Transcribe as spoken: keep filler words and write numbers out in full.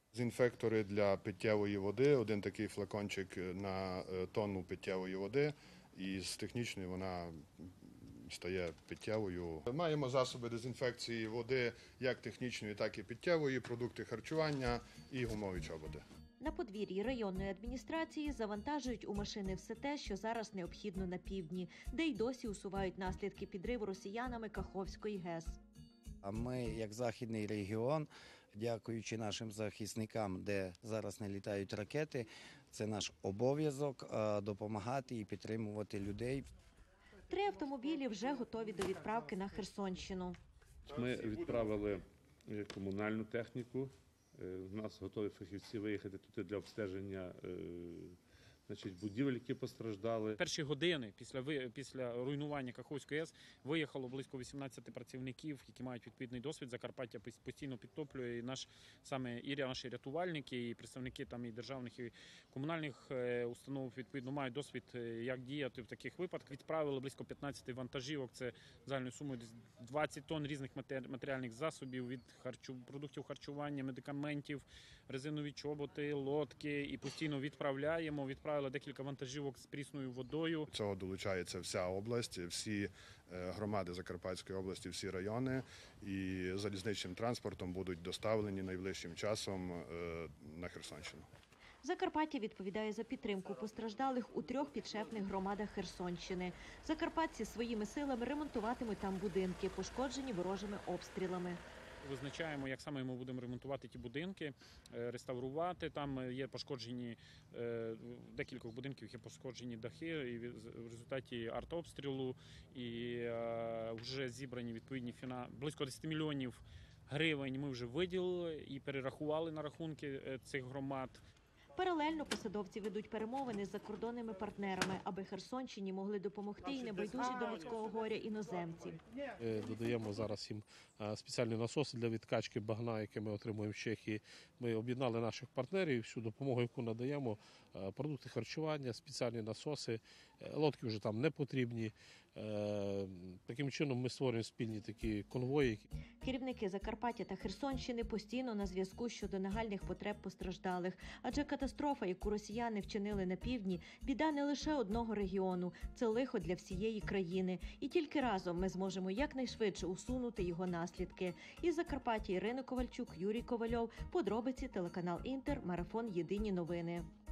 Дезінфектори для питтєвої води, один такий флакончик на тонну питтєвої води, і з технічної вона стає питтєвою. Маємо засоби дезінфекції води як технічної, так і питтєвої, продукти харчування і гумові чоботи. На подвір'ї районної адміністрації завантажують у машини все те, що зараз необхідно на півдні, де й досі усувають наслідки підриву росіянами Каховської ГЕС. А ми, як західний регіон, дякуючи нашим захисникам, де зараз не літають ракети, це наш обов'язок допомагати і підтримувати людей. Три автомобілі вже готові до відправки на Херсонщину. Ми відправили комунальну техніку. У нас готові фахівці виїхати туди для обстеження значить, будівель, які постраждали. Перші години після, після руйнування Каховської ГЕС виїхало близько вісімнадцяти працівників, які мають відповідний досвід. Закарпаття постійно підтоплює. І наш, саме і наші рятувальники, і представники там, і державних, і комунальних установ відповідно мають досвід, як діяти в таких випадках. Відправили близько п'ятнадцяти вантажівок, це загальною сумою двадцять тонн різних матеріальних засобів, від харчу, продуктів харчування, медикаментів, резинові чоботи, лодки. І постійно відправляємо, відправляємо декілька вантажівок з прісною водою. Цього долучається вся область, всі громади Закарпатської області, всі райони, і залізничним транспортом будуть доставлені найближчим часом на Херсонщину. Закарпаття відповідає за підтримку постраждалих у трьох підшефних громадах Херсонщини. Закарпатці своїми силами ремонтуватимуть там будинки, пошкоджені ворожими обстрілами. Визначаємо, як саме ми будемо ремонтувати ті будинки, реставрувати. Там є пошкоджені, в декількох будинків є пошкоджені дахи і в результаті артобстрілу. І вже зібрані відповідні фіна... близько десять мільйонів гривень ми вже виділили і перерахували на рахунки цих громад. Паралельно посадовці ведуть перемовини з закордонними партнерами, аби Херсонщині могли допомогти й небайдужі до людського горя іноземці. Додаємо зараз їм спеціальні насоси для відкачки багна, які ми отримуємо в Чехії. Ми об'єднали наших партнерів, всю допомогу, яку надаємо, продукти харчування, спеціальні насоси, лодки вже там не потрібні. Таким чином ми створюємо спільні такі конвої. Керівники Закарпаття та Херсонщини постійно на зв'язку щодо нагальних потреб постраждалих, адже катастрофа, яку росіяни вчинили на півдні, біда не лише одного регіону, це лихо для всієї країни. І тільки разом ми зможемо якнайшвидше усунути його наслідки. Із Закарпаття Ірина Ковальчук, Юрій Ковальов, подробиці, телеканал Інтер, марафон «Єдині новини».